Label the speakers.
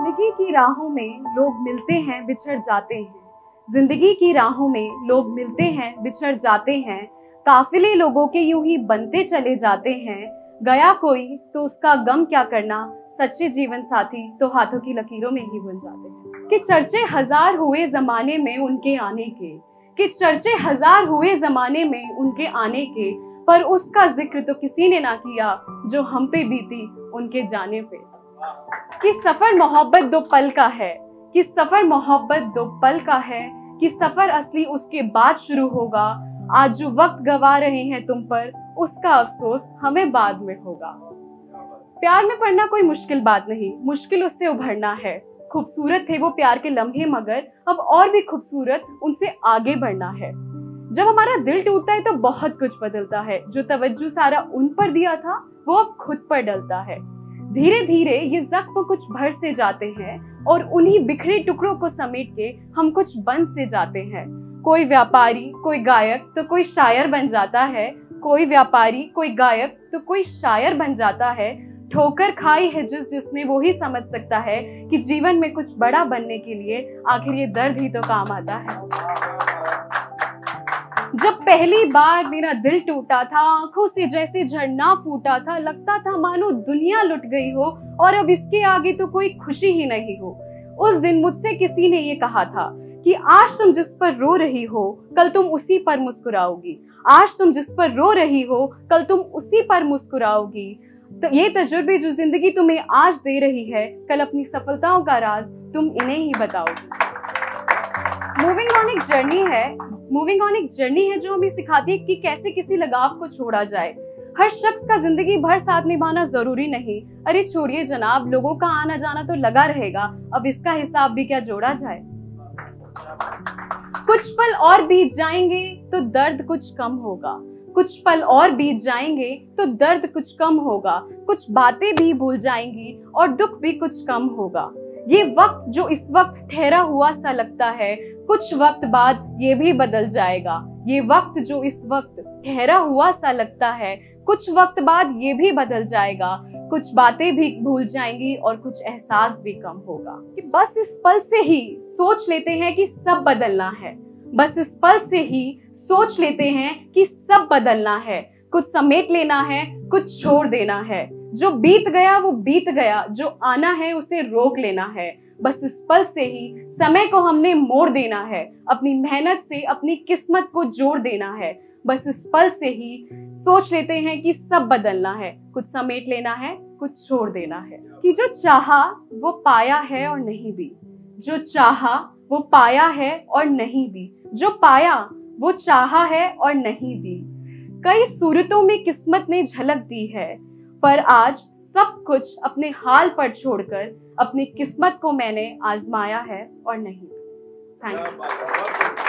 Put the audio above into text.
Speaker 1: जिंदगी की राहों में लोग मिलते हैं बिछड़ जाते हैं। जिंदगी की राहों में लोग मिलते हैं बिछड़ जाते हैं। काफिले लोगों के यूं ही बनते चले जाते हैं। गया कोई तो उसका गम क्या करना, सच्चे जीवन साथी तो हाथों की लकीरों में ही बुन जाते हैं। कि चर्चे हजार हुए जमाने में उनके आने के, कि चर्चे हजार हुए जमाने में उनके आने के, पर उसका जिक्र तो किसी ने ना किया जो हम पे बीती उनके जाने पे। कि सफर मोहब्बत दो पल का है, कि सफर मोहब्बत दो पल का है, कि सफर असली उसके बाद शुरू होगा। आज जो वक्त गवा रहे हैं तुम पर, उसका अफसोस हमें बाद में होगा। प्यार में पड़ना कोई मुश्किल बात नहीं, मुश्किल उससे उभरना है। खूबसूरत थे वो प्यार के लम्हे, मगर अब और भी खूबसूरत उनसे आगे बढ़ना है। जब हमारा दिल टूटता है तो बहुत कुछ बदलता है। जो तवज्जो सारा उन पर दिया था वो अब खुद पर डलता है। धीरे धीरे ये जख्म कुछ भर से जाते हैं और उन्हीं बिखरे टुकड़ों को समेट के हम कुछ बन से जाते हैं। कोई व्यापारी, कोई गायक तो कोई शायर बन जाता है। कोई व्यापारी, कोई गायक तो कोई शायर बन जाता है। ठोकर खाई है जिसने वो ही समझ सकता है कि जीवन में कुछ बड़ा बनने के लिए आखिर ये दर्द ही तो काम आता है। जब पहली बार मेरा दिल टूटा था, आंखों से जैसे झरना फूटा था, लगता था मानो दुनिया लुट गई हो और अब इसके आगे तो कोई खुशी ही नहीं हो। उस दिन मुझसे किसी ने ये कहा था कि आज तुम जिस पर रो रही हो कल तुम उसी पर मुस्कुराओगी। आज तुम जिस पर रो रही हो कल तुम उसी पर मुस्कुराओगी। तो ये तजुर्बे जो जिंदगी तुम्हें आज दे रही है, कल अपनी सफलताओं का राज तुम इन्हें ही बताओगी। मूविंग ऑन एक जर्नी है जो हमें सिखाती है कि कैसे किसी लगाव को छोड़ा जाए। हर शख्स का जिंदगी भर साथ निभाना जरूरी नहीं। अरे छोड़िए जनाब, लोगों का आना जाना तो लगा रहेगा, अब इसका हिसाब भी क्या जोड़ा जाए। कुछ पल और बीत जाएंगे तो दर्द कुछ कम होगा। कुछ पल और बीत जाएंगे तो दर्द कुछ कम होगा। कुछ बातें भी भूल जाएंगी और दुख भी कुछ कम होगा। ये वक्त जो इस वक्त ठहरा हुआ सा लगता है, कुछ वक्त बाद ये भी बदल जाएगा। ये वक्त जो इस वक्त ठहरा हुआ सा लगता है, कुछ वक्त बाद ये भी बदल जाएगा। कुछ बातें भी भूल जाएंगी और कुछ एहसास भी कम होगा। कि बस इस पल से ही सोच लेते हैं कि सब बदलना है। बस इस पल से ही सोच लेते हैं कि सब बदलना है। कुछ समेट लेना है, कुछ छोड़ देना है। जो बीत गया वो बीत गया, जो आना है उसे रोक लेना है। बस इस पल से ही समय को हमने मोड़ देना है। अपनी मेहनत से अपनी किस्मत को जोड़ देना है। बस इस पल से ही सोच लेते हैं कि सब बदलना है। कुछ समेट लेना है, कुछ छोड़ देना है। कि जो चाहा वो पाया है और नहीं भी, जो चाहा वो पाया है और नहीं भी, जो पाया वो चाहा है और नहीं भी। कई सूरतों में किस्मत ने झलक दी है, पर आज सब कुछ अपने हाल पर छोड़कर अपनी किस्मत को मैंने आजमाया है और नहीं। Thank you.